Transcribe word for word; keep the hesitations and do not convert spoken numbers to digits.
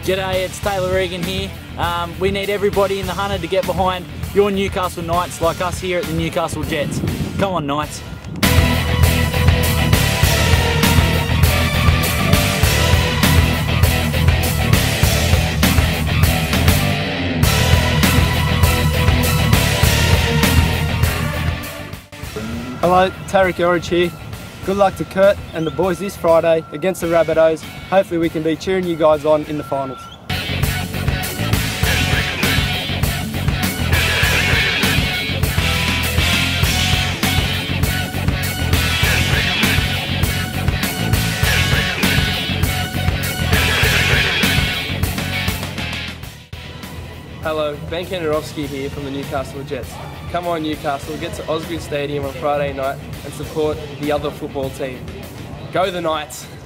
G'day, it's Taylor Regan here. Um, we need everybody in the Hunter to get behind your Newcastle Knights like us here at the Newcastle Jets. Come on, Knights. Hello, Tarek Orange here. Good luck to Kurt and the boys this Friday against the Rabbitohs. Hopefully we can be cheering you guys on in the finals. Hello, Ben Kenderovski here from the Newcastle Jets. Come on Newcastle, get to Ausgrid Stadium on Friday night and support the other football team. Go the Knights!